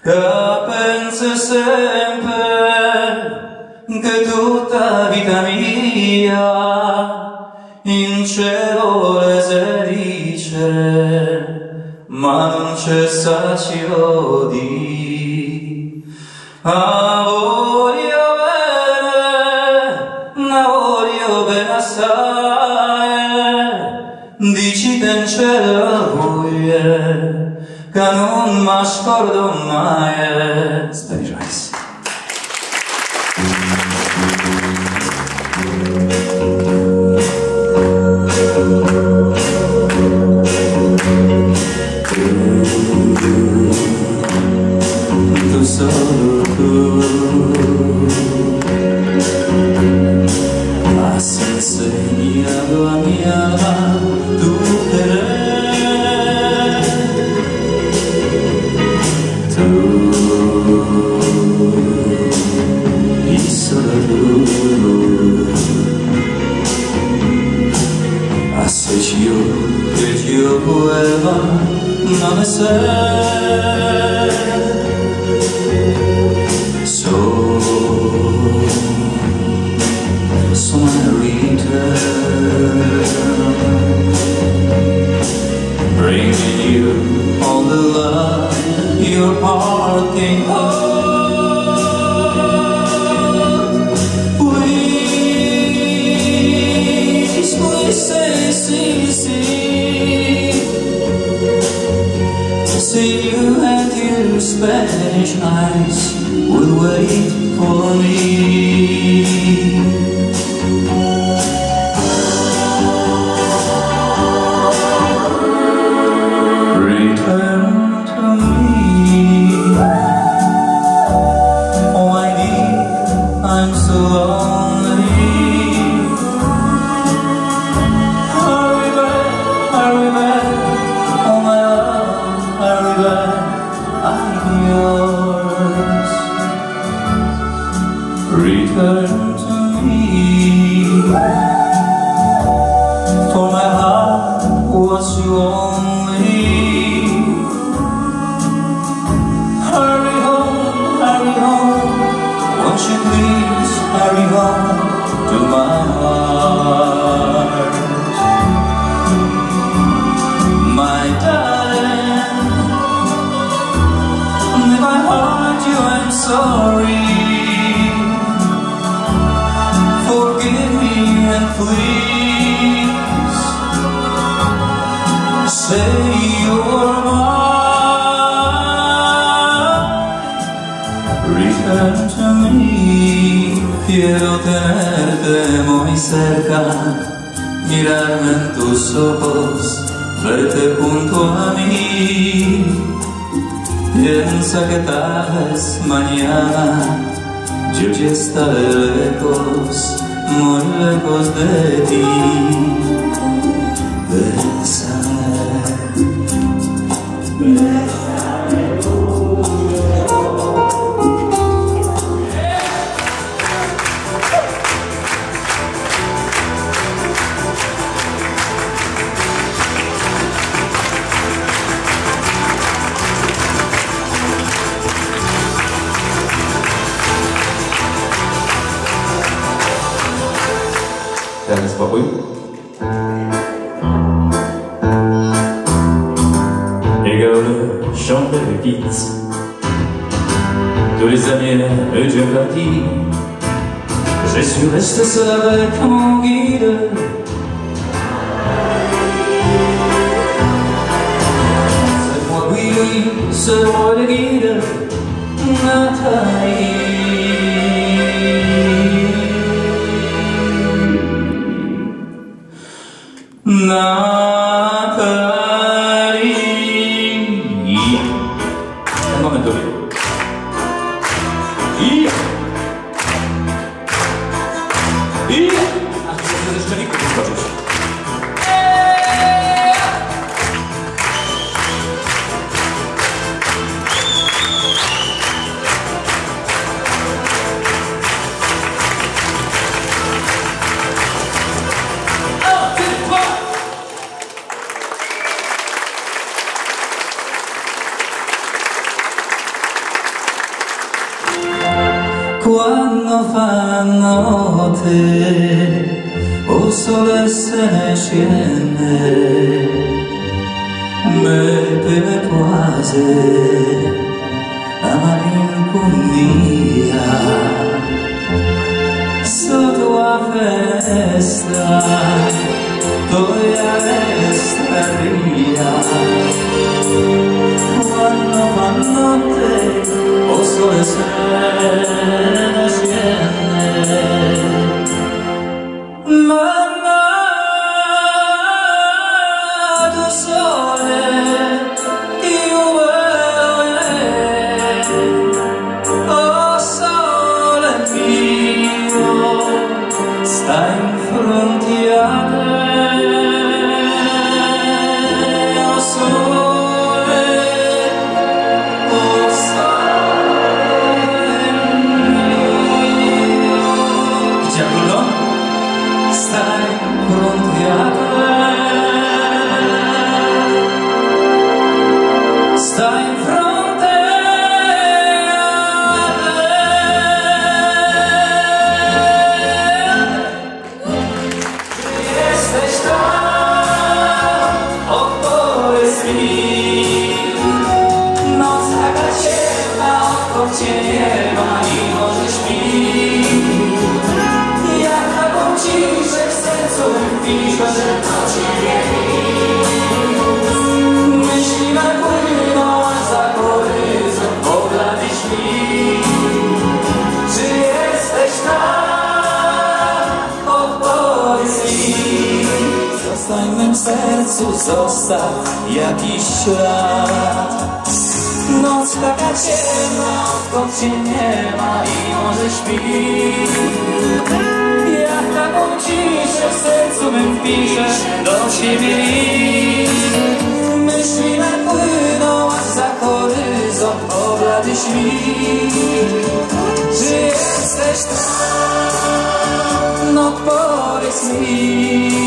penso sempre che tutta vita mia in cielo le sericere, ma non cessa ci odi. Voglio bene assai, dici che in cielo voglie, che non mi scordo mai. Spanish Rice. Tu solo tu has enseñado a mi alma tu querer. Tú y solo tú has hecho que yo vuelva a nacer. So I return, bringing you all the love your heart can hold. Please, please say, see you and your Spanish eyes will wait for me. Return to me, oh my dear, I'm so lonely. Hurry back, oh my love, hurry back, I'm yours. Return to me, for my heart was you only. Hurry home, won't you please hurry home to my heart. My darling, if I hurt you, I'm sorry. Forgive me and please say you're mine. Return to me. Quiero tenerte muy cerca, mirarme en tus ojos, verte junto a mí. Piensa que tal vez mañana yo ya estaré lejos, muy lejos de ti. Dajmy spokój. Rigole, chanter le quitte. Tous les amis Dieu parti. Je suis resté seul avec mon guide. C'est moi, oui, c'est moi le guide. Nathalie. Un momento. A tu się jeszcze nikt nie skoczyć. Quando fa notte o sole se ne scende, me per quasi la malinconia sotto la festa toglia l'estaria. Quando fa notte o sole se ne scende, mannato sole io oh sole mio, stai in fronte a te, oh sole mio. Giacomo, stai pronti a te, stai in fronte a te. Jesteś tam, opowiedz mi, noc taka ciemna, obok cię nie ma i może śpi. Jak taką ciszę w sercu piszę, że to ciebie myśli me płyną za horyzont poblady świt. Czy jesteś tam? Opowiedz mi. Zostań w mym sercu, zostaw jakiś ślad. Noc taka ciemna, odkąd cię nie ma i może śpi. Jak taką ciszę w sercu mym piszesz do siebie list. Myśli me płyną aż za horyzont poblady świt. Czy jesteś tam? No powiedz mi.